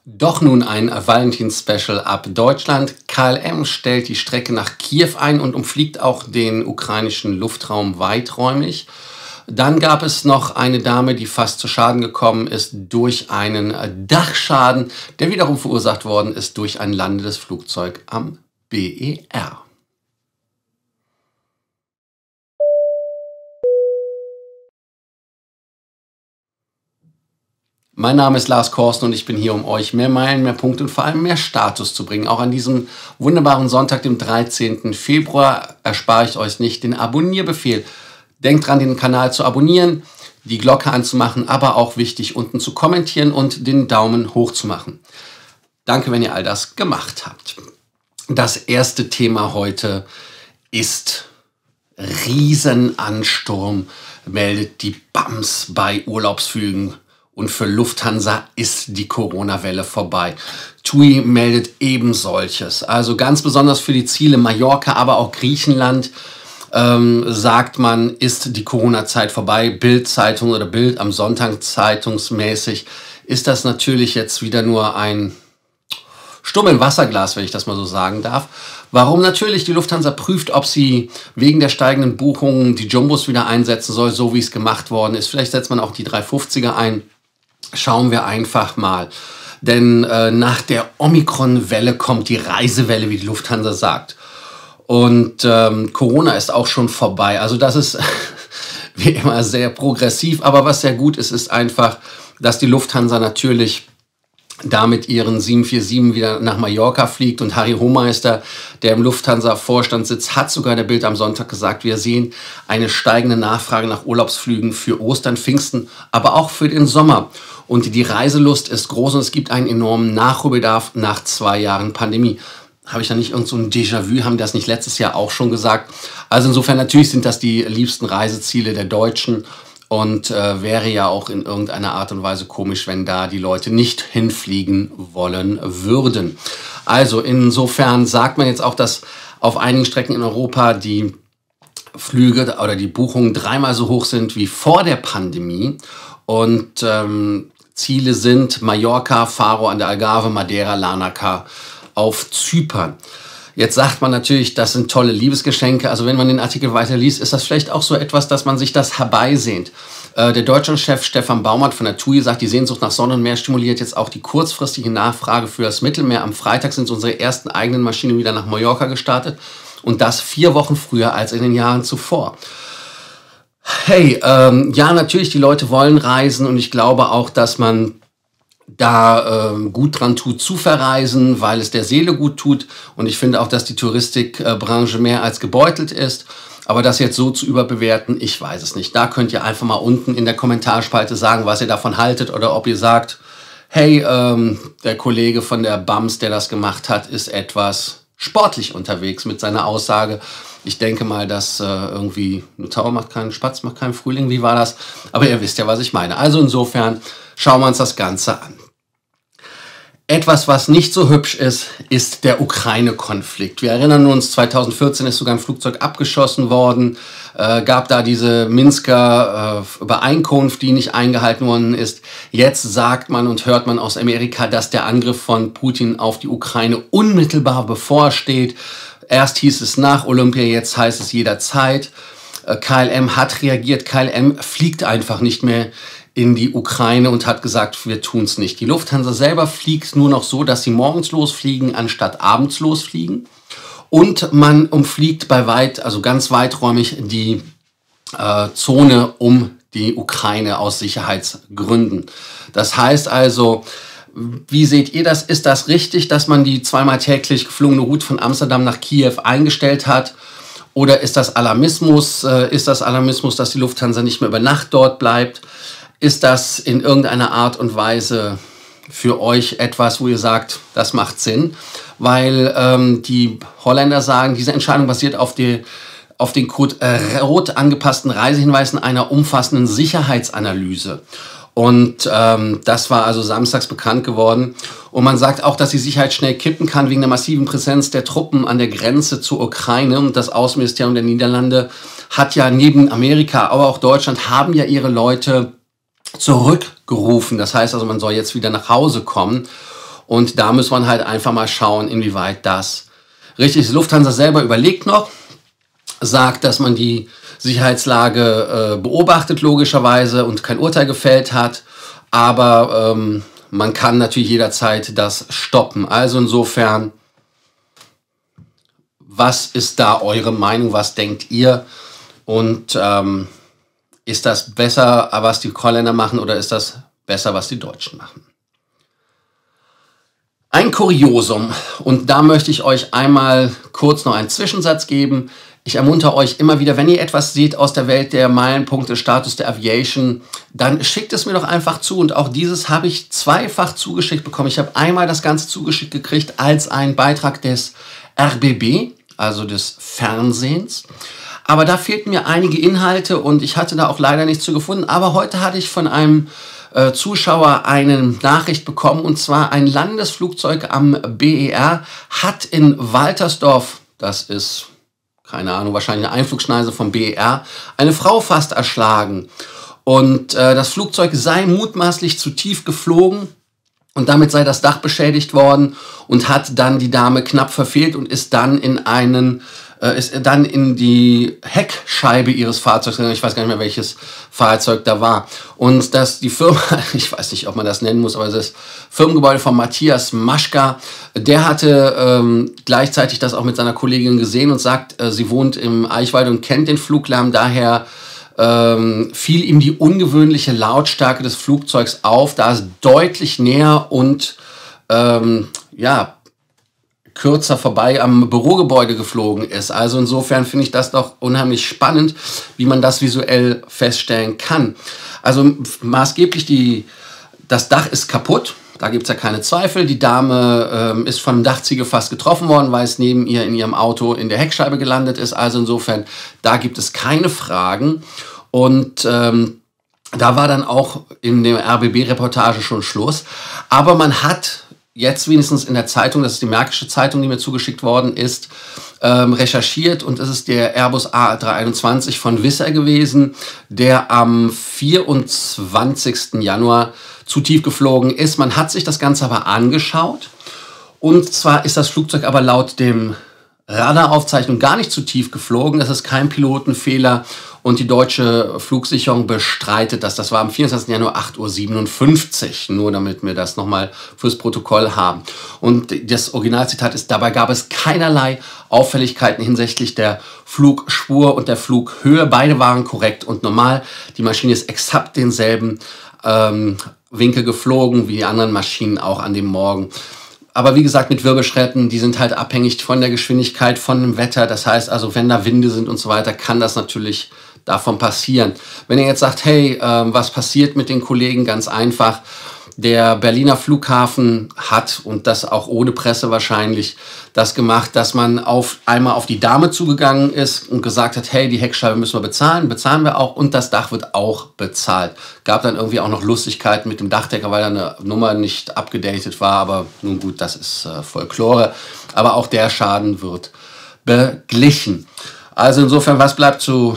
Doch nun ein Valentins-Special ab Deutschland. KLM stellt die Strecke nach Kiew ein und umfliegt auch den ukrainischen Luftraum weiträumig. Dann gab es noch eine Dame, die fast zu Schaden gekommen ist durch einen Dachschaden, der wiederum verursacht worden ist durch ein landendes Flugzeug am BER. Mein Name ist Lars Korsten und ich bin hier, um euch mehr Meilen, mehr Punkte und vor allem mehr Status zu bringen. Auch an diesem wunderbaren Sonntag, dem 13. Februar, erspare ich euch nicht den Abonnierbefehl. Denkt dran, den Kanal zu abonnieren, die Glocke anzumachen, aber auch wichtig, unten zu kommentieren und den Daumen hoch zu machen. Danke, wenn ihr all das gemacht habt. Das erste Thema heute ist Riesenansturm, meldet die BAMS bei Urlaubsflügen. Und für Lufthansa ist die Corona-Welle vorbei. TUI meldet eben solches. Also ganz besonders für die Ziele Mallorca, aber auch Griechenland, sagt man, ist die Corona-Zeit vorbei. Bild-Zeitung oder Bild am Sonntag zeitungsmäßig ist das natürlich jetzt wieder nur ein Sturm im Wasserglas, wenn ich das mal so sagen darf. Warum? Natürlich, die Lufthansa prüft, ob sie wegen der steigenden Buchungen die Jumbos wieder einsetzen soll, so wie es gemacht worden ist. Vielleicht setzt man auch die 350er ein. Schauen wir einfach mal. Denn nach der Omikron-Welle kommt die Reisewelle, wie die Lufthansa sagt. Und Corona ist auch schon vorbei. Also das ist wie immer sehr progressiv. Aber was sehr gut ist, ist einfach, dass die Lufthansa natürlich damit ihren 747 wieder nach Mallorca fliegt. Und Harry Hohmeister, der im Lufthansa-Vorstand sitzt, hat sogar der Bild am Sonntag gesagt, wir sehen eine steigende Nachfrage nach Urlaubsflügen für Ostern, Pfingsten, aber auch für den Sommer. Und die Reiselust ist groß und es gibt einen enormen Nachholbedarf nach 2 Jahren Pandemie. Habe ich da nicht irgend so ein Déjà-vu, haben das nicht letztes Jahr auch schon gesagt? Also insofern natürlich sind das die liebsten Reiseziele der Deutschen. Und wäre ja auch in irgendeiner Art und Weise komisch, wenn da die Leute nicht hinfliegen wollen würden. Also insofern sagt man jetzt auch, dass auf einigen Strecken in Europa die Flüge oder die Buchungen 3-mal so hoch sind wie vor der Pandemie. Und Ziele sind Mallorca, Faro an der Algarve, Madeira, Larnaca auf Zypern. Jetzt sagt man natürlich, das sind tolle Liebesgeschenke. Also wenn man den Artikel weiterliest, ist das vielleicht auch so etwas, dass man sich das herbeisehnt. Der Deutschlandchef Stefan Baumert von der TUI sagt, die Sehnsucht nach Sonne und Meer stimuliert jetzt auch die kurzfristige Nachfrage für das Mittelmeer. Am Freitag sind unsere ersten eigenen Maschinen wieder nach Mallorca gestartet und das 4 Wochen früher als in den Jahren zuvor. Hey, ja, natürlich, die Leute wollen reisen und ich glaube auch, dass man da gut dran tut zu verreisen, weil es der Seele gut tut. Und ich finde auch, dass die Touristikbranche mehr als gebeutelt ist. Aber das jetzt so zu überbewerten, ich weiß es nicht. Da könnt ihr einfach mal unten in der Kommentarspalte sagen, was ihr davon haltet oder ob ihr sagt, hey, der Kollege von der BAMS, der das gemacht hat, ist etwas sportlich unterwegs mit seiner Aussage. Ich denke mal, dass irgendwie eine Taube macht keinen Spatz, macht keinen Frühling. Wie war das? Aber ihr wisst ja, was ich meine. Also insofern schauen wir uns das Ganze an. Etwas, was nicht so hübsch ist, ist der Ukraine-Konflikt. Wir erinnern uns, 2014 ist sogar ein Flugzeug abgeschossen worden, gab da diese Minsker Übereinkunft, die nicht eingehalten worden ist. Jetzt sagt man und hört man aus Amerika, dass der Angriff von Putin auf die Ukraine unmittelbar bevorsteht. Erst hieß es nach Olympia, jetzt heißt es jederzeit. KLM hat reagiert, KLM fliegt einfach nicht mehr in die Ukraine und hat gesagt, wir tun es nicht. Die Lufthansa selber fliegt nur noch so, dass sie morgens losfliegen, anstatt abends losfliegen. Und man umfliegt also ganz weiträumig die Zone um die Ukraine aus Sicherheitsgründen. Das heißt also, wie seht ihr das? Ist das richtig, dass man die 2-mal täglich geflogene Route von Amsterdam nach Kiew eingestellt hat? Oder ist das Alarmismus? Ist das Alarmismus, dass die Lufthansa nicht mehr über Nacht dort bleibt? Ist das in irgendeiner Art und Weise für euch etwas, wo ihr sagt, das macht Sinn? Weil die Holländer sagen, diese Entscheidung basiert auf den Code rot angepassten Reisehinweisen einer umfassenden Sicherheitsanalyse. Und das war also samstags bekannt geworden. Und man sagt auch, dass die Sicherheit schnell kippen kann wegen der massiven Präsenz der Truppen an der Grenze zur Ukraine. Und das Außenministerium der Niederlande hat ja neben Amerika, aber auch Deutschland, haben ja ihre Leute zurückgerufen. Das heißt also, man soll jetzt wieder nach Hause kommen. Und da muss man halt einfach mal schauen, inwieweit das richtig ist. Lufthansa selber überlegt noch, sagt, dass man die Sicherheitslage beobachtet logischerweise und kein Urteil gefällt hat, aber man kann natürlich jederzeit das stoppen. Also insofern, was ist da eure Meinung, was denkt ihr? Und ist das besser, was die Holländer machen, oder ist das besser, was die Deutschen machen? Ein Kuriosum, und da möchte ich euch einmal kurz noch einen Zwischensatz geben. Ich ermuntere euch immer wieder, wenn ihr etwas seht aus der Welt der Meilenpunkte, Status der Aviation, dann schickt es mir doch einfach zu. Und auch dieses habe ich zweifach zugeschickt bekommen. Ich habe einmal das Ganze zugeschickt gekriegt als einen Beitrag des RBB, also des Fernsehens. Aber da fehlten mir einige Inhalte und ich hatte da auch leider nichts zu gefunden. Aber heute hatte ich von einem Zuschauer eine Nachricht bekommen, und zwar ein Landesflugzeug am BER hat in Waltersdorf, das ist, keine Ahnung, wahrscheinlich eine Einflugschneise vom BER, eine Frau fast erschlagen. Und das Flugzeug sei mutmaßlich zu tief geflogen und damit sei das Dach beschädigt worden und hat dann die Dame knapp verfehlt und ist dann in die Heckscheibe ihres Fahrzeugs gegangen. Ich weiß gar nicht mehr, welches Fahrzeug da war. Und die Firma, ich weiß nicht, ob man das nennen muss, aber das Firmengebäude von Matthias Maschka, der hatte gleichzeitig das auch mit seiner Kollegin gesehen und sagt, sie wohnt im Eichwalde und kennt den Fluglärm, daher fiel ihm die ungewöhnliche Lautstärke des Flugzeugs auf, da es deutlich näher und kürzer vorbei am Bürogebäude geflogen ist. Also insofern finde ich das doch unheimlich spannend, wie man das visuell feststellen kann. Also maßgeblich das Dach ist kaputt. Da gibt es ja keine Zweifel. Die Dame ist von einem Dachziegel fast getroffen worden, weil es neben ihr in ihrem Auto in der Heckscheibe gelandet ist. Also insofern, da gibt es keine Fragen. Und da war dann auch in der RBB-Reportage schon Schluss. Aber man hat jetzt wenigstens in der Zeitung, das ist die Märkische Zeitung, die mir zugeschickt worden ist, recherchiert, und es ist der Airbus A321 von Wizz Air gewesen, der am 24. Januar zu tief geflogen ist. Man hat sich das Ganze aber angeschaut, und zwar ist das Flugzeug aber laut dem Radaraufzeichnung gar nicht zu tief geflogen. Das ist kein Pilotenfehler und die deutsche Flugsicherung bestreitet das. Das war am 24. Januar 8:57 Uhr, nur damit wir das nochmal fürs Protokoll haben. Und das Originalzitat ist: Dabei gab es keinerlei Auffälligkeiten hinsichtlich der Flugspur und der Flughöhe. Beide waren korrekt und normal. Die Maschine ist exakt denselben Winkel geflogen wie die anderen Maschinen auch an dem Morgen. Aber wie gesagt, mit Wirbelschritten, die sind halt abhängig von der Geschwindigkeit, von dem Wetter. Das heißt also, wenn da Winde sind und so weiter, kann das natürlich davon passieren. Wenn ihr jetzt sagt, hey, was passiert mit den Kollegen? Ganz einfach. Der Berliner Flughafen hat, und das auch ohne Presse wahrscheinlich, das gemacht, dass man einmal auf die Dame zugegangen ist und gesagt hat, hey, die Heckscheibe müssen wir bezahlen wir auch, und das Dach wird auch bezahlt. Gab dann irgendwie auch noch Lustigkeiten mit dem Dachdecker, weil da eine Nummer nicht abgedatet war, aber nun gut, das ist Folklore. Aber auch der Schaden wird beglichen. Also insofern, was bleibt zu...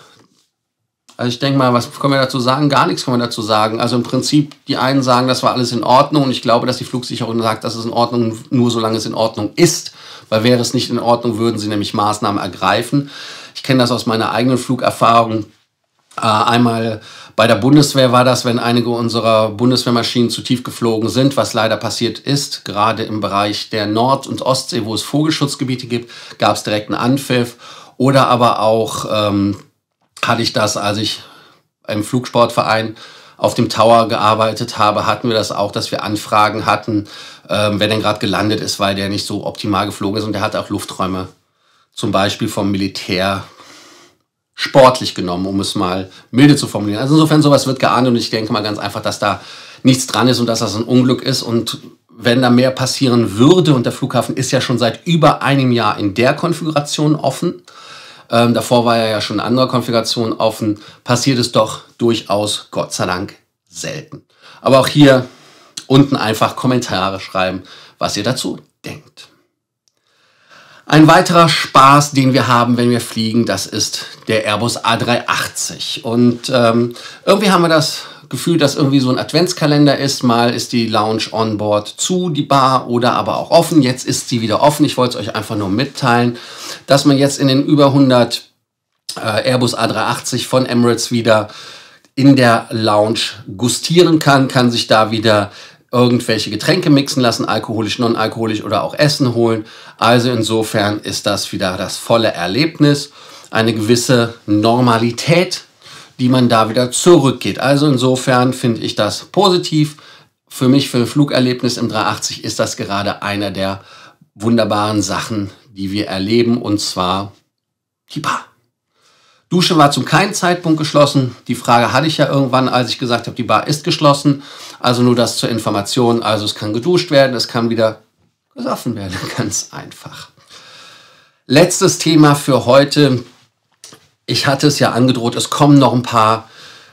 Also ich denke mal, was können wir dazu sagen? Gar nichts können wir dazu sagen. Also im Prinzip, die einen sagen, das war alles in Ordnung, und ich glaube, dass die Flugsicherung sagt, das ist in Ordnung, nur solange es in Ordnung ist, weil wäre es nicht in Ordnung, würden sie nämlich Maßnahmen ergreifen. Ich kenne das aus meiner eigenen Flugerfahrung. Einmal bei der Bundeswehr war das, wenn einige unserer Bundeswehrmaschinen zu tief geflogen sind, was leider passiert ist, gerade im Bereich der Nord- und Ostsee, wo es Vogelschutzgebiete gibt, gab es direkt einen Anpfiff. Oder aber auch... hatte ich das, als ich im Flugsportverein auf dem Tower gearbeitet habe, hatten wir das auch, dass wir Anfragen hatten, wer denn gerade gelandet ist, weil der nicht so optimal geflogen ist. Und der hat auch Lufträume zum Beispiel vom Militär sportlich genommen, um es mal milde zu formulieren. Also insofern, sowas wird geahndet, und ich denke mal ganz einfach, dass da nichts dran ist und dass das ein Unglück ist. Und wenn da mehr passieren würde, und der Flughafen ist ja schon seit über einem Jahr in der Konfiguration offen, davor war er ja schon in anderer Konfiguration offen, passiert es doch durchaus, Gott sei Dank, selten. Aber auch hier unten einfach Kommentare schreiben, was ihr dazu denkt. Ein weiterer Spaß, den wir haben, wenn wir fliegen, das ist der Airbus A380. Und irgendwie haben wir das Gefühl, dass irgendwie so ein Adventskalender ist. Mal ist die Lounge on board zu, die Bar, oder aber auch offen. Jetzt ist sie wieder offen. Ich wollte es euch einfach nur mitteilen, dass man jetzt in den über 100 Airbus A380 von Emirates wieder in der Lounge gustieren kann sich da wieder irgendwelche Getränke mixen lassen, alkoholisch, non-alkoholisch oder auch Essen holen. Also insofern ist das wieder das volle Erlebnis, eine gewisse Normalität, die man da wieder zurückgeht. Also insofern finde ich das positiv. Für mich, für ein Flugerlebnis im 380 ist das gerade einer der wunderbaren Sachen, die wir erleben, und zwar die Bar. Dusche war zu keinem Zeitpunkt geschlossen. Die Frage hatte ich ja irgendwann, als ich gesagt habe, die Bar ist geschlossen. Also nur das zur Information. Also es kann geduscht werden, es kann wieder gesoffen werden. Ganz einfach. Letztes Thema für heute. Ich hatte es ja angedroht, es kommen noch ein paar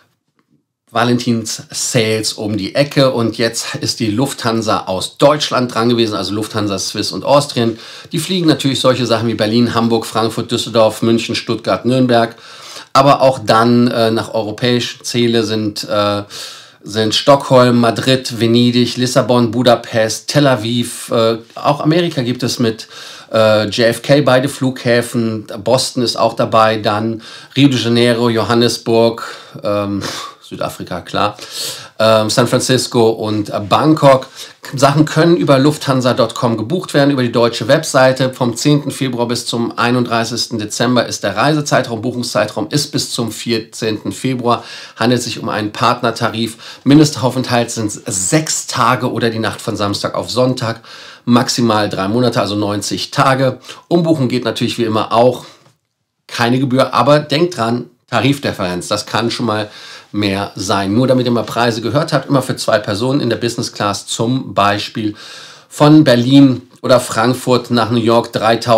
Valentins-Sales um die Ecke, und jetzt ist die Lufthansa aus Deutschland dran gewesen, also Lufthansa, Swiss und Austrian. Die fliegen natürlich solche Sachen wie Berlin, Hamburg, Frankfurt, Düsseldorf, München, Stuttgart, Nürnberg. Aber auch dann nach europäischen Ziele sind Stockholm, Madrid, Venedig, Lissabon, Budapest, Tel Aviv. Auch Amerika gibt es mit JFK, beide Flughäfen. Boston ist auch dabei, dann Rio de Janeiro, Johannesburg, Südafrika, klar, San Francisco und Bangkok. Sachen können über lufthansa.com gebucht werden, über die deutsche Webseite. Vom 10. Februar bis zum 31. Dezember ist der Reisezeitraum. Buchungszeitraum ist bis zum 14. Februar. Handelt sich um einen Partnertarif. Mindestaufenthalt sind 6 Tage oder die Nacht von Samstag auf Sonntag. Maximal 3 Monate, also 90 Tage. Umbuchen geht natürlich wie immer auch. Keine Gebühr, aber denkt dran, Tarifdifferenz, das kann schon mal mehr sein. Nur damit ihr mal Preise gehört habt, immer für 2 Personen in der Business Class, zum Beispiel von Berlin oder Frankfurt nach New York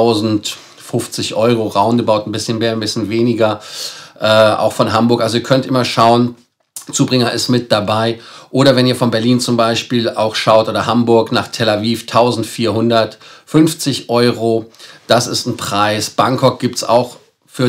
3.050 Euro, roundabout, ein bisschen mehr, ein bisschen weniger, auch von Hamburg. Also ihr könnt immer schauen, Zubringer ist mit dabei. Oder wenn ihr von Berlin zum Beispiel auch schaut oder Hamburg nach Tel Aviv, 1.450 Euro, das ist ein Preis. Bangkok gibt es auch für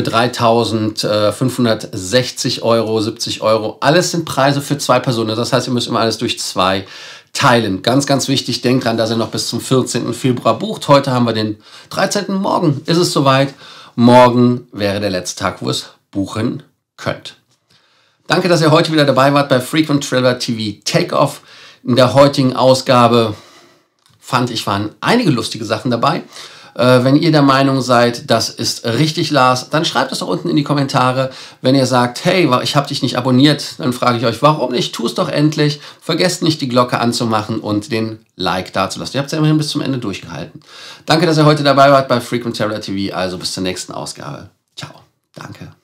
3.560 Euro, 70 Euro. Alles sind Preise für 2 Personen. Das heißt, ihr müsst immer alles durch 2 teilen. Ganz, ganz wichtig, denkt dran, dass ihr noch bis zum 14. Februar bucht. Heute haben wir den 13. Morgen ist es soweit. Morgen wäre der letzte Tag, wo ihr es buchen könnt. Danke, dass ihr heute wieder dabei wart bei Frequent Traveler TV Takeoff. In der heutigen Ausgabe fand ich, waren einige lustige Sachen dabei. Wenn ihr der Meinung seid, das ist richtig, Lars, dann schreibt es doch unten in die Kommentare. Wenn ihr sagt, hey, ich habe dich nicht abonniert, dann frage ich euch, warum nicht? Tu es doch endlich. Vergesst nicht, die Glocke anzumachen und den Like dazulassen. Ihr habt es ja immerhin bis zum Ende durchgehalten. Danke, dass ihr heute dabei wart bei Frequent Traveler TV. Also bis zur nächsten Ausgabe. Ciao. Danke.